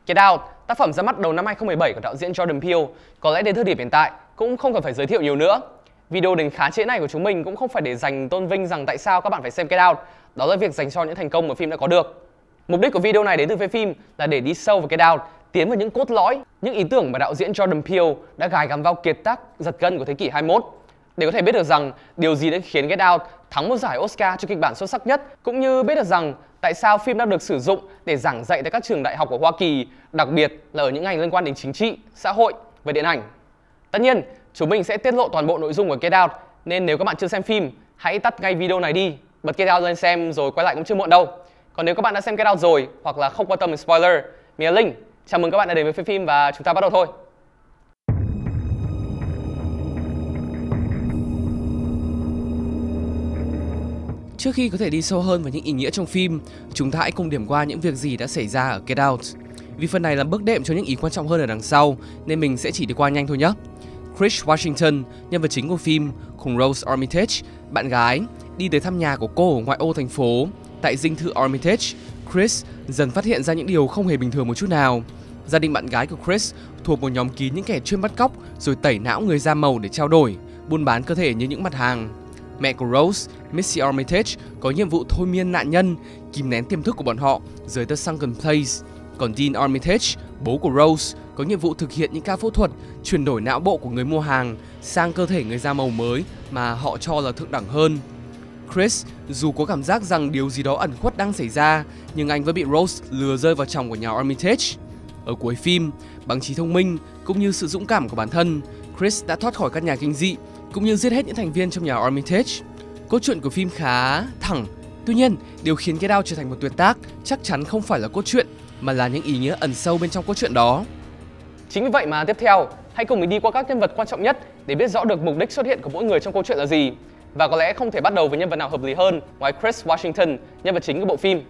Get Out, tác phẩm ra mắt đầu năm 2017 của đạo diễn Jordan Peele, có lẽ đến thời điểm hiện tại cũng không cần phải giới thiệu nhiều nữa. Video đến khá trễ này của chúng mình cũng không phải để dành tôn vinh rằng tại sao các bạn phải xem Get Out, đó là việc dành cho những thành công mà phim đã có được. Mục đích của video này đến từ phía phim là để đi sâu vào Get Out, tiến vào những cốt lõi, những ý tưởng mà đạo diễn Jordan Peele đã gài gắm vào kiệt tác giật gân của thế kỷ 21. Để có thể biết được rằng điều gì đã khiến Get Out thắng một giải Oscar cho kịch bản xuất sắc nhất, cũng như biết được rằng tại sao phim đang được sử dụng để giảng dạy tại các trường đại học của Hoa Kỳ, đặc biệt là ở những ngành liên quan đến chính trị, xã hội và điện ảnh. Tất nhiên, chúng mình sẽ tiết lộ toàn bộ nội dung của Get Out, nên nếu các bạn chưa xem phim, hãy tắt ngay video này đi, bật Get Out lên xem rồi quay lại cũng chưa muộn đâu. Còn nếu các bạn đã xem Get Out rồi hoặc là không quan tâm đến spoiler, mình là Linh. Chào mừng các bạn đã đến với phim và chúng ta bắt đầu thôi. Trước khi có thể đi sâu hơn vào những ý nghĩa trong phim, chúng ta hãy cùng điểm qua những việc gì đã xảy ra ở Get Out. Vì phần này là bước đệm cho những ý quan trọng hơn ở đằng sau, nên mình sẽ chỉ đi qua nhanh thôi nhé. Chris Washington, nhân vật chính của phim, cùng Rose Armitage, bạn gái, đi tới thăm nhà của cô ở ngoại ô thành phố. Tại dinh thự Armitage, Chris dần phát hiện ra những điều không hề bình thường một chút nào. Gia đình bạn gái của Chris thuộc một nhóm kín những kẻ chuyên bắt cóc rồi tẩy não người da màu để trao đổi, buôn bán cơ thể như những mặt hàng. Mẹ của Rose, Missy Armitage, có nhiệm vụ thôi miên nạn nhân, kìm nén tiềm thức của bọn họ dưới The Sunken Place. Còn Dean Armitage, bố của Rose, có nhiệm vụ thực hiện những ca phẫu thuật chuyển đổi não bộ của người mua hàng sang cơ thể người da màu mới mà họ cho là thượng đẳng hơn. Chris, dù có cảm giác rằng điều gì đó ẩn khuất đang xảy ra, nhưng anh vẫn bị Rose lừa rơi vào chòng của nhà Armitage. Ở cuối phim, bằng trí thông minh cũng như sự dũng cảm của bản thân, Chris đã thoát khỏi căn nhà kinh dị cũng như giết hết những thành viên trong nhà Armitage. Cốt truyện của phim khá thẳng. Tuy nhiên, điều khiến Get Out trở thành một tuyệt tác chắc chắn không phải là cốt truyện, mà là những ý nghĩa ẩn sâu bên trong cốt truyện đó. Chính vì vậy mà tiếp theo, hãy cùng mình đi qua các nhân vật quan trọng nhất để biết rõ được mục đích xuất hiện của mỗi người trong câu chuyện là gì. Và có lẽ không thể bắt đầu với nhân vật nào hợp lý hơn ngoài Chris Washington, nhân vật chính của bộ phim.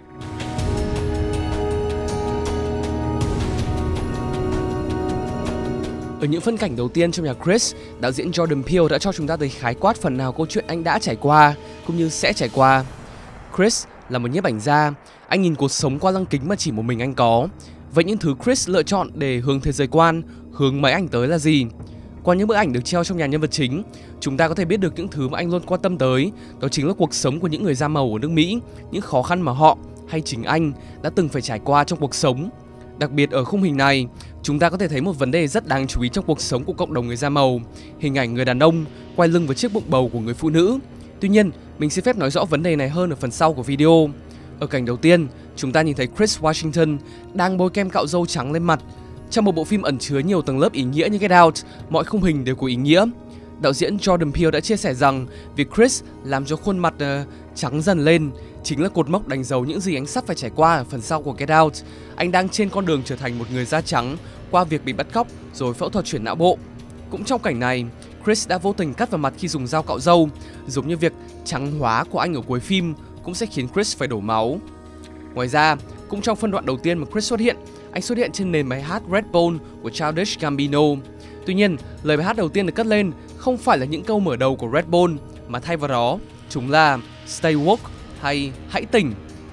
Ở những phân cảnh đầu tiên trong nhà Chris, đạo diễn Jordan Peele đã cho chúng ta thấy khái quát phần nào câu chuyện anh đã trải qua, cũng như sẽ trải qua. Chris là một nhiếp ảnh gia, anh nhìn cuộc sống qua lăng kính mà chỉ một mình anh có. Vậy những thứ Chris lựa chọn để hướng thế giới quan, hướng máy ảnh tới là gì? Qua những bức ảnh được treo trong nhà nhân vật chính, chúng ta có thể biết được những thứ mà anh luôn quan tâm tới, đó chính là cuộc sống của những người da màu ở nước Mỹ, những khó khăn mà họ, hay chính anh, đã từng phải trải qua trong cuộc sống. Đặc biệt ở khung hình này, chúng ta có thể thấy một vấn đề rất đáng chú ý trong cuộc sống của cộng đồng người da màu, hình ảnh người đàn ông quay lưng với chiếc bụng bầu của người phụ nữ. Tuy nhiên, mình xin phép nói rõ vấn đề này hơn ở phần sau của video. Ở cảnh đầu tiên, chúng ta nhìn thấy Chris Washington đang bôi kem cạo râu trắng lên mặt. Trong một bộ phim ẩn chứa nhiều tầng lớp ý nghĩa như Get Out, mọi khung hình đều có ý nghĩa. Đạo diễn Jordan Peele đã chia sẻ rằng việc Chris làm cho khuôn mặt trắng dần lên chính là cột mốc đánh dấu những gì anh sắp phải trải qua ở phần sau của Get Out. Anh đang trên con đường trở thành một người da trắng qua việc bị bắt cóc rồi phẫu thuật chuyển não bộ. Cũng trong cảnh này, Chris đã vô tình cắt vào mặt khi dùng dao cạo râu, giống như việc trắng hóa của anh ở cuối phim cũng sẽ khiến Chris phải đổ máu. Ngoài ra, cũng trong phân đoạn đầu tiên mà Chris xuất hiện, anh xuất hiện trên nền bài hát Red Bone của Childish Gambino. Tuy nhiên, lời bài hát đầu tiên được cất lên không phải là những câu mở đầu của Red Bone, mà thay vào đó, chúng là Stay Woke hay Hãy tỉnh.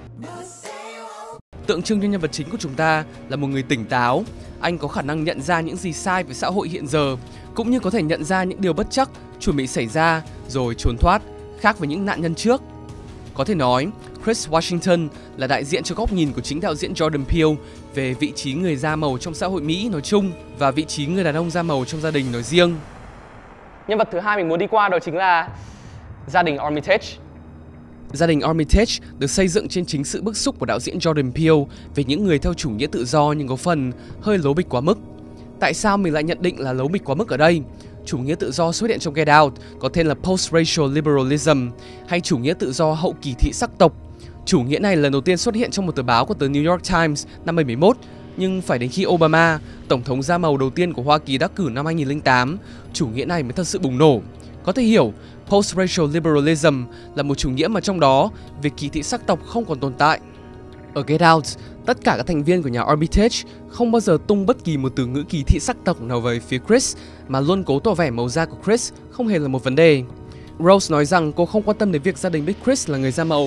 Tượng trưng cho nhân vật chính của chúng ta là một người tỉnh táo. Anh có khả năng nhận ra những gì sai với xã hội hiện giờ, cũng như có thể nhận ra những điều bất trắc chuẩn bị xảy ra rồi trốn thoát, khác với những nạn nhân trước. Có thể nói, Chris Washington là đại diện cho góc nhìn của chính đạo diễn Jordan Peele về vị trí người da màu trong xã hội Mỹ nói chung và vị trí người đàn ông da màu trong gia đình nói riêng. Nhân vật thứ hai mình muốn đi qua đó chính là gia đình Armitage. Gia đình Armitage được xây dựng trên chính sự bức xúc của đạo diễn Jordan Peele về những người theo chủ nghĩa tự do nhưng có phần hơi lố bịch quá mức. Tại sao mình lại nhận định là lố bịch quá mức ở đây? Chủ nghĩa tự do xuất hiện trong Get Out có tên là Post-Racial Liberalism hay chủ nghĩa tự do hậu kỳ thị sắc tộc. Chủ nghĩa này lần đầu tiên xuất hiện trong một tờ báo của tờ New York Times năm 1971, nhưng phải đến khi Obama, tổng thống da màu đầu tiên của Hoa Kỳ đắc cử năm 2008, chủ nghĩa này mới thật sự bùng nổ. Có thể hiểu, Post-Racial Liberalism là một chủ nghĩa mà trong đó việc kỳ thị sắc tộc không còn tồn tại. Ở Get Out, tất cả các thành viên của nhà Armitage không bao giờ tung bất kỳ một từ ngữ kỳ thị sắc tộc nào về phía Chris, mà luôn cố tỏ vẻ màu da của Chris không hề là một vấn đề. Rose nói rằng cô không quan tâm đến việc gia đình biết Chris là người da màu,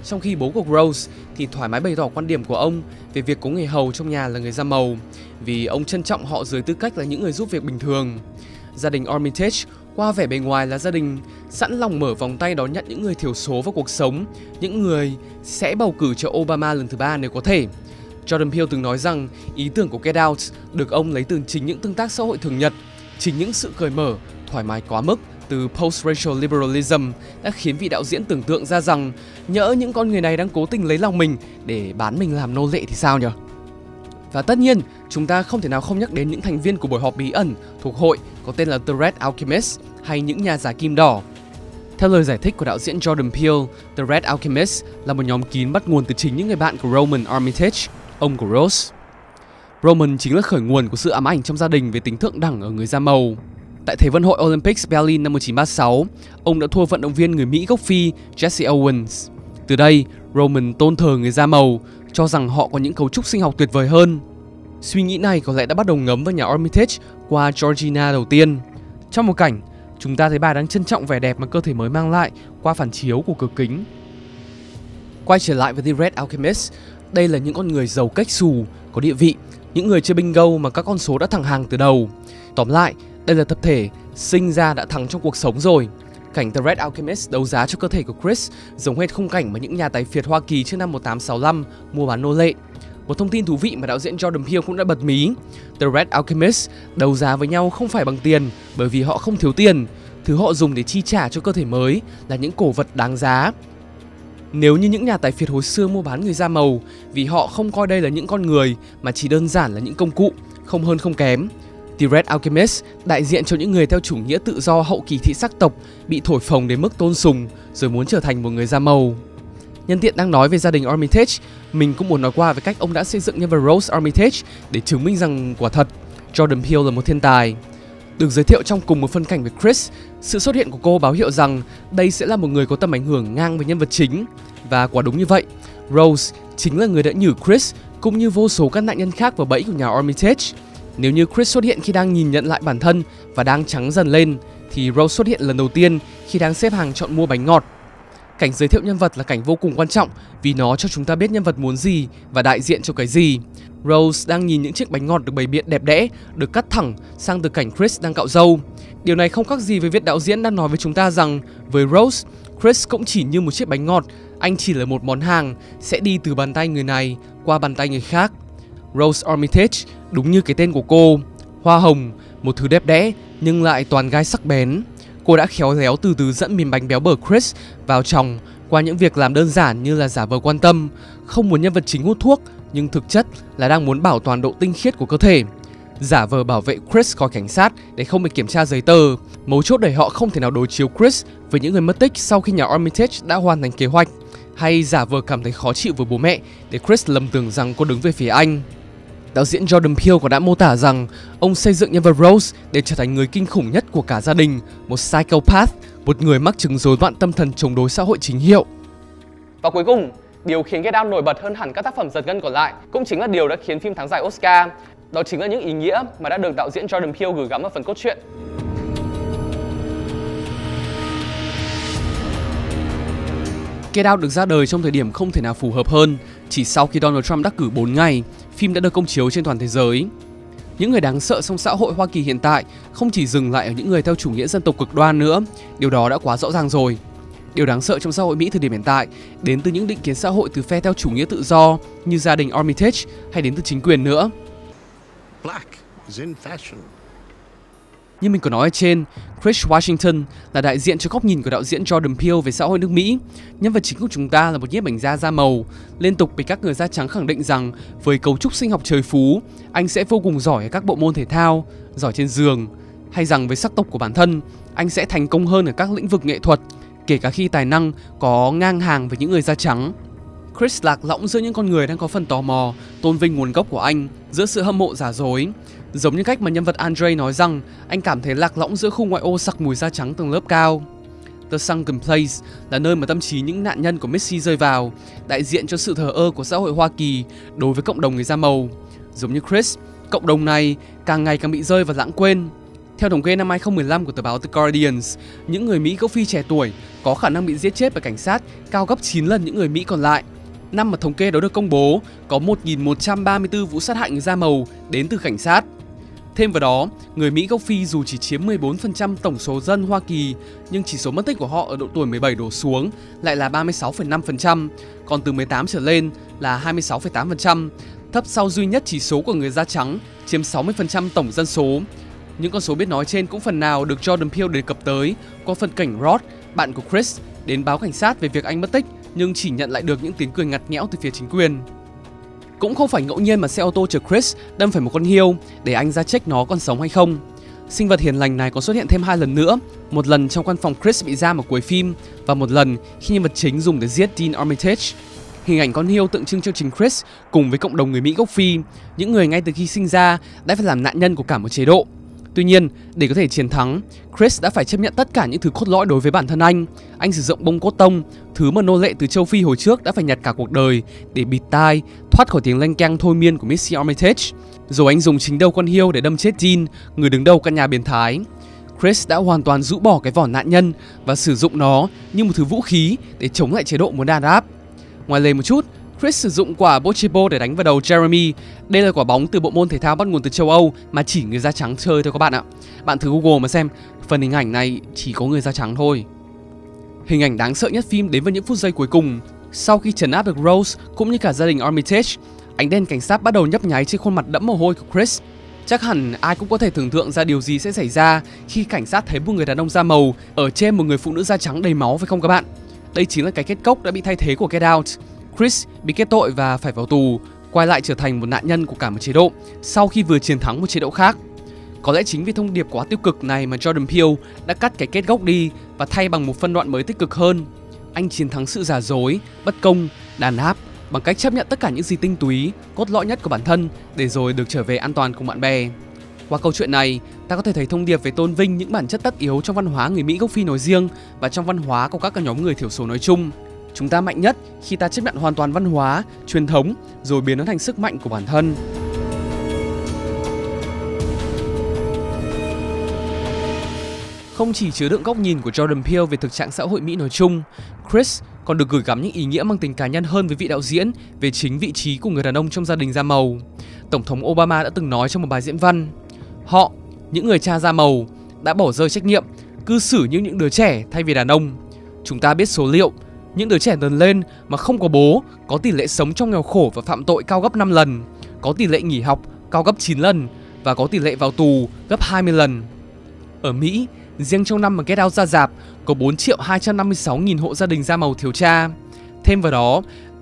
Trong khi bố của Rose thì thoải mái bày tỏ quan điểm của ông về việc có người hầu trong nhà là người da màu, vì ông trân trọng họ dưới tư cách là những người giúp việc bình thường. Gia đình Armitage qua vẻ bề ngoài là gia đình sẵn lòng mở vòng tay đón nhận những người thiểu số vào cuộc sống, những người sẽ bầu cử cho Obama lần thứ 3 nếu có thể. Jordan Peele từng nói rằng ý tưởng của Get Out được ông lấy từ chính những tương tác xã hội thường nhật, chính những sự cởi mở, thoải mái quá mức từ post-racial liberalism đã khiến vị đạo diễn tưởng tượng ra rằng nhỡ những con người này đang cố tình lấy lòng mình để bán mình làm nô lệ thì sao nhỉ? Và tất nhiên, chúng ta không thể nào không nhắc đến những thành viên của buổi họp bí ẩn thuộc hội có tên là The Red Alchemist hay những nhà giả kim đỏ. Theo lời giải thích của đạo diễn Jordan Peele, The Red Alchemist là một nhóm kín bắt nguồn từ chính những người bạn của Roman Armitage, ông của Rose. Roman chính là khởi nguồn của sự ám ảnh trong gia đình về tính thượng đẳng ở người da màu. Tại Thế vận hội Olympics Berlin năm 1936, ông đã thua vận động viên người Mỹ gốc Phi Jesse Owens. Từ đây, Roman tôn thờ người da màu, cho rằng họ có những cấu trúc sinh học tuyệt vời hơn. Suy nghĩ này có lẽ đã bắt đầu ngấm vào nhà Armitage qua Georgina đầu tiên. Trong một cảnh, chúng ta thấy bà đang trân trọng vẻ đẹp mà cơ thể mới mang lại qua phản chiếu của cửa kính. Quay trở lại với The Red Alchemist, đây là những con người giàu cách xù, có địa vị, những người chơi bingo mà các con số đã thẳng hàng từ đầu. Tóm lại, đây là tập thể sinh ra đã thắng trong cuộc sống rồi. Cảnh The Red Alchemist đấu giá cho cơ thể của Chris giống hệt khung cảnh mà những nhà tài phiệt Hoa Kỳ trước năm 1865 mua bán nô lệ. Một thông tin thú vị mà đạo diễn Jordan Peele cũng đã bật mí: The Red Alchemist đấu giá với nhau không phải bằng tiền, bởi vì họ không thiếu tiền. Thứ họ dùng để chi trả cho cơ thể mới là những cổ vật đáng giá. Nếu như những nhà tài phiệt hồi xưa mua bán người da màu, vì họ không coi đây là những con người mà chỉ đơn giản là những công cụ, không hơn không kém. The Red Alchemist đại diện cho những người theo chủ nghĩa tự do hậu kỳ thị sắc tộc bị thổi phồng đến mức tôn sùng rồi muốn trở thành một người da màu. Nhân tiện đang nói về gia đình Armitage, mình cũng muốn nói qua về cách ông đã xây dựng nhân vật Rose Armitage để chứng minh rằng quả thật Jordan Peele là một thiên tài. Được giới thiệu trong cùng một phân cảnh với Chris, sự xuất hiện của cô báo hiệu rằng đây sẽ là một người có tầm ảnh hưởng ngang với nhân vật chính. Và quả đúng như vậy, Rose chính là người đã nhử Chris cũng như vô số các nạn nhân khác vào bẫy của nhà Armitage. Nếu như Chris xuất hiện khi đang nhìn nhận lại bản thân và đang trắng dần lên, thì Rose xuất hiện lần đầu tiên khi đang xếp hàng chọn mua bánh ngọt. Cảnh giới thiệu nhân vật là cảnh vô cùng quan trọng vì nó cho chúng ta biết nhân vật muốn gì và đại diện cho cái gì. Rose đang nhìn những chiếc bánh ngọt được bày biện đẹp đẽ, được cắt thẳng sang từ cảnh Chris đang cạo râu. Điều này không khác gì với việc đạo diễn đang nói với chúng ta rằng với Rose, Chris cũng chỉ như một chiếc bánh ngọt, anh chỉ là một món hàng sẽ đi từ bàn tay người này qua bàn tay người khác. Rose Armitage đúng như cái tên của cô, hoa hồng, một thứ đẹp đẽ nhưng lại toàn gai sắc bén. Cô đã khéo léo từ từ dẫn miếng bánh béo bở Chris vào chồng qua những việc làm đơn giản như là giả vờ quan tâm, không muốn nhân vật chính hút thuốc nhưng thực chất là đang muốn bảo toàn độ tinh khiết của cơ thể. Giả vờ bảo vệ Chris khỏi cảnh sát để không bị kiểm tra giấy tờ, mấu chốt để họ không thể nào đối chiếu Chris với những người mất tích sau khi nhà Armitage đã hoàn thành kế hoạch, hay giả vờ cảm thấy khó chịu với bố mẹ để Chris lầm tưởng rằng cô đứng về phía anh. Đạo diễn Jordan Peele còn đã mô tả rằng ông xây dựng nhân vật Rose để trở thành người kinh khủng nhất của cả gia đình, một psychopath, một người mắc chứng rối loạn tâm thần chống đối xã hội chính hiệu. Và cuối cùng, điều khiến Get Out nổi bật hơn hẳn các tác phẩm giật gân còn lại cũng chính là điều đã khiến phim thắng giải Oscar. Đó chính là những ý nghĩa mà đã được đạo diễn Jordan Peele gửi gắm vào phần cốt truyện. Get Out được ra đời trong thời điểm không thể nào phù hợp hơn. Chỉ sau khi Donald Trump đắc cử 4 ngày, phim đã được công chiếu trên toàn thế giới. Những người đáng sợ trong xã hội Hoa Kỳ hiện tại không chỉ dừng lại ở những người theo chủ nghĩa dân tộc cực đoan nữa, điều đó đã quá rõ ràng rồi. Điều đáng sợ trong xã hội Mỹ thời điểm hiện tại đến từ những định kiến xã hội từ phe theo chủ nghĩa tự do như gia đình Armitage hay đến từ chính quyền nữa. Black is in fashion. Như mình có nói ở trên, Chris Washington là đại diện cho góc nhìn của đạo diễn Jordan Peele về xã hội nước Mỹ. Nhân vật chính của chúng ta là một nhiếp ảnh gia da màu, liên tục bị các người da trắng khẳng định rằng với cấu trúc sinh học trời phú, anh sẽ vô cùng giỏi ở các bộ môn thể thao, giỏi trên giường, hay rằng với sắc tộc của bản thân, anh sẽ thành công hơn ở các lĩnh vực nghệ thuật, kể cả khi tài năng có ngang hàng với những người da trắng. Chris lạc lõng giữa những con người đang có phần tò mò, tôn vinh nguồn gốc của anh, giữa sự hâm mộ giả dối. Giống như cách mà nhân vật Andre nói rằng anh cảm thấy lạc lõng giữa khu ngoại ô sặc mùi da trắng tầng lớp cao. The Sunken Place là nơi mà tâm trí những nạn nhân của Missy rơi vào, đại diện cho sự thờ ơ của xã hội Hoa Kỳ đối với cộng đồng người da màu. Giống như Chris, cộng đồng này càng ngày càng bị rơi vào lãng quên. Theo thống kê năm 2015 của tờ báo The Guardian, những người Mỹ gốc Phi trẻ tuổi có khả năng bị giết chết bởi cảnh sát cao gấp 9 lần những người Mỹ còn lại. Năm mà thống kê đó được công bố, có 1.134 vụ sát hại người da màu đến từ cảnh sát. Thêm vào đó, người Mỹ gốc Phi dù chỉ chiếm 14% tổng số dân Hoa Kỳ, nhưng chỉ số mất tích của họ ở độ tuổi 17 đổ xuống lại là 36,5%, còn từ 18 trở lên là 26,8%, thấp sau duy nhất chỉ số của người da trắng chiếm 60% tổng dân số. Những con số biết nói trên cũng phần nào được Jordan Peele đề cập tới qua phân cảnh Rod, bạn của Chris, đến báo cảnh sát về việc anh mất tích nhưng chỉ nhận lại được những tiếng cười ngặt nghẽo từ phía chính quyền. Cũng không phải ngẫu nhiên mà xe ô tô chở Chris đâm phải một con hươu để anh ra check nó còn sống hay không. Sinh vật hiền lành này còn xuất hiện thêm 2 lần nữa, một lần trong căn phòng Chris bị giam ở cuối phim và một lần khi nhân vật chính dùng để giết Dean Armitage. Hình ảnh con hươu tượng trưng cho chính Chris cùng với cộng đồng người Mỹ gốc Phi, những người ngay từ khi sinh ra đã phải làm nạn nhân của cả một chế độ. Tuy nhiên, để có thể chiến thắng, Chris đã phải chấp nhận tất cả những thứ cốt lõi đối với bản thân anh. Anh sử dụng bông cốt tông, thứ mà nô lệ từ châu Phi hồi trước đã phải nhặt cả cuộc đời, để bịt tai, thoát khỏi tiếng leng keng thôi miên của Missy Armitage. Rồi anh dùng chính đầu con hươu để đâm chết Dean, người đứng đầu căn nhà biến thái. Chris đã hoàn toàn rũ bỏ cái vỏ nạn nhân và sử dụng nó như một thứ vũ khí để chống lại chế độ muốn đàn áp. Ngoài lề một chút, Chris sử dụng quả Bochebo để đánh vào đầu Jeremy. Đây là quả bóng từ bộ môn thể thao bắt nguồn từ châu Âu mà chỉ người da trắng chơi thôi các bạn ạ. Bạn thử Google mà xem, phần hình ảnh này chỉ có người da trắng thôi. Hình ảnh đáng sợ nhất phim đến vào những phút giây cuối cùng. Sau khi trấn áp được Rose cũng như cả gia đình Armitage, ánh đèn cảnh sát bắt đầu nhấp nháy trên khuôn mặt đẫm mồ hôi của Chris. Chắc hẳn ai cũng có thể tưởng tượng ra điều gì sẽ xảy ra khi cảnh sát thấy một người đàn ông da màu ở trên một người phụ nữ da trắng đầy máu, phải không các bạn? Đây chính là cái kết cốc đã bị thay thế của Get Out. Chris bị kết tội và phải vào tù, quay lại trở thành một nạn nhân của cả một chế độ sau khi vừa chiến thắng một chế độ khác. Có lẽ chính vì thông điệp quá tiêu cực này mà Jordan Peele đã cắt cái kết gốc đi và thay bằng một phân đoạn mới tích cực hơn. Anh chiến thắng sự giả dối, bất công, đàn áp bằng cách chấp nhận tất cả những gì tinh túy, cốt lõi nhất của bản thân để rồi được trở về an toàn cùng bạn bè. Qua câu chuyện này, ta có thể thấy thông điệp về tôn vinh những bản chất tất yếu trong văn hóa người Mỹ gốc Phi nói riêng và trong văn hóa của các nhóm người thiểu số nói chung. Chúng ta mạnh nhất khi ta chấp nhận hoàn toàn văn hóa, truyền thống rồi biến nó thành sức mạnh của bản thân. Không chỉ chứa đựng góc nhìn của Jordan Peele về thực trạng xã hội Mỹ nói chung, Chris còn được gửi gắm những ý nghĩa mang tính cá nhân hơn với vị đạo diễn về chính vị trí của người đàn ông trong gia đình da màu. Tổng thống Obama đã từng nói trong một bài diễn văn, họ, những người cha da màu, đã bỏ rơi trách nhiệm, cư xử như những đứa trẻ thay vì đàn ông. Chúng ta biết số liệu, những đứa trẻ lớn lên mà không có bố có tỷ lệ sống trong nghèo khổ và phạm tội cao gấp 5 lần, có tỷ lệ nghỉ học cao gấp 9 lần và có tỷ lệ vào tù gấp 20 lần. Ở Mỹ, riêng trong năm mà Get Out ra rạp, có 4.256.000 hộ gia đình da màu thiếu cha. Thêm vào đó,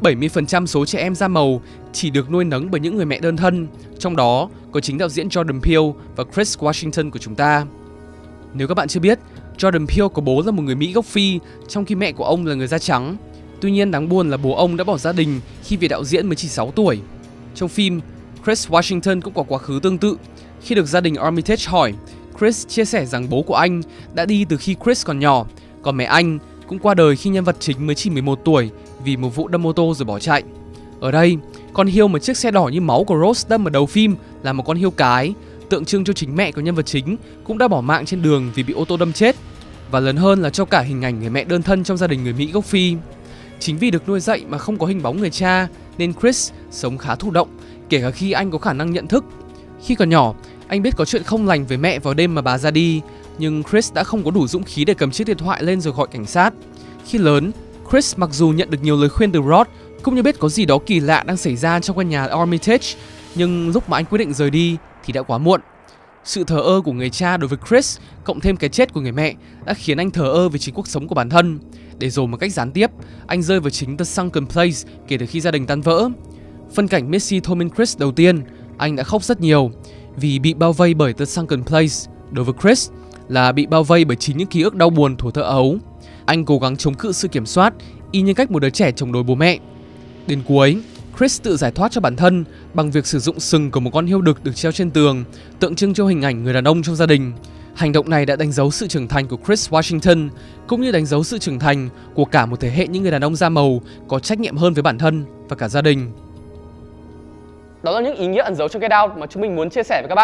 70% số trẻ em da màu chỉ được nuôi nấng bởi những người mẹ đơn thân, trong đó có chính đạo diễn Jordan Peele và Chris Washington của chúng ta. Nếu các bạn chưa biết, Jordan Peele có bố là một người Mỹ gốc Phi, trong khi mẹ của ông là người da trắng. Tuy nhiên đáng buồn là bố ông đã bỏ gia đình khi vị đạo diễn mới chỉ 6 tuổi. Trong phim, Chris Washington cũng có quá khứ tương tự. Khi được gia đình Armitage hỏi, Chris chia sẻ rằng bố của anh đã đi từ khi Chris còn nhỏ, còn mẹ anh cũng qua đời khi nhân vật chính mới chỉ 11 tuổi vì một vụ đâm ô tô rồi bỏ chạy. Ở đây, con hươu mà chiếc xe đỏ như máu của Rose đâm ở đầu phim là một con hươu cái, tượng trưng cho chính mẹ của nhân vật chính cũng đã bỏ mạng trên đường vì bị ô tô đâm chết. Và lớn hơn là cho cả hình ảnh người mẹ đơn thân trong gia đình người Mỹ gốc Phi. Chính vì được nuôi dạy mà không có hình bóng người cha nên Chris sống khá thụ động, kể cả khi anh có khả năng nhận thức. Khi còn nhỏ, anh biết có chuyện không lành với mẹ vào đêm mà bà ra đi, nhưng Chris đã không có đủ dũng khí để cầm chiếc điện thoại lên rồi gọi cảnh sát. Khi lớn, Chris mặc dù nhận được nhiều lời khuyên từ Rod, cũng như biết có gì đó kỳ lạ đang xảy ra trong căn nhà Armitage, nhưng lúc mà anh quyết định rời đi thì đã quá muộn. Sự thờ ơ của người cha đối với Chris cộng thêm cái chết của người mẹ đã khiến anh thờ ơ với chính cuộc sống của bản thân. Để rồi một cách gián tiếp, anh rơi vào chính The Sunken Place kể từ khi gia đình tan vỡ. Phân cảnh Missy thôi miên Chris đầu tiên, anh đã khóc rất nhiều vì bị bao vây bởi The Sunken Place. Đối với Chris là bị bao vây bởi chính những ký ức đau buồn thuở thơ ấu. Anh cố gắng chống cự sự kiểm soát, y như cách một đứa trẻ chống đối bố mẹ. Đến cuối, Chris tự giải thoát cho bản thân bằng việc sử dụng sừng của một con hươu đực được treo trên tường, tượng trưng cho hình ảnh người đàn ông trong gia đình. Hành động này đã đánh dấu sự trưởng thành của Chris Washington, cũng như đánh dấu sự trưởng thành của cả một thế hệ những người đàn ông da màu có trách nhiệm hơn với bản thân và cả gia đình. Đó là những ý nghĩa ẩn giấu trong Get Out mà chúng mình muốn chia sẻ với các bạn.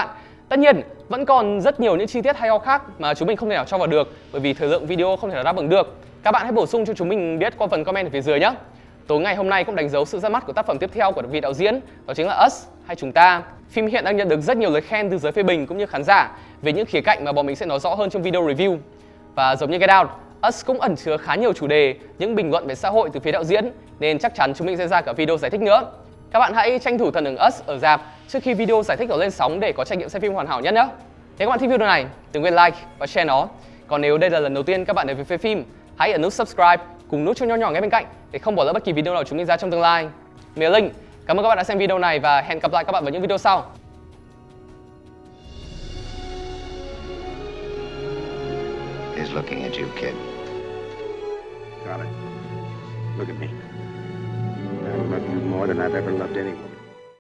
Tất nhiên, vẫn còn rất nhiều những chi tiết hay ho khác mà chúng mình không thể nào cho vào được bởi vì thời lượng video không thể nào đáp ứng được. Các bạn hãy bổ sung cho chúng mình biết qua phần comment ở phía dưới nhé. Tối ngày hôm nay cũng đánh dấu sự ra mắt của tác phẩm tiếp theo của vị đạo diễn, đó chính là Us hay Chúng Ta. Phim hiện đang nhận được rất nhiều lời khen từ giới phê bình cũng như khán giả về những khía cạnh mà bọn mình sẽ nói rõ hơn trong video review. Và giống như Get Out, Us cũng ẩn chứa khá nhiều chủ đề, những bình luận về xã hội từ phía đạo diễn nên chắc chắn chúng mình sẽ ra cả video giải thích nữa. Các bạn hãy tranh thủ tận hưởng Us ở rạp trước khi video giải thích nó lên sóng để có trải nghiệm xem phim hoàn hảo nhất nhé. Nếu các bạn thích video này, đừng quên like và share nó. Còn nếu đây là lần đầu tiên các bạn đến với Phê Phim, hãy ấn nút subscribe cùng nút chuông nho nhỏ ngay bên cạnh để không bỏ lỡ bất kỳ video nào chúng mình ra trong tương lai. Mình là Linh, cảm ơn các bạn đã xem video này và hẹn gặp lại các bạn vào những video sau. He's looking at you, kid. Got it. Look at me. I love you more than I've ever loved anyone.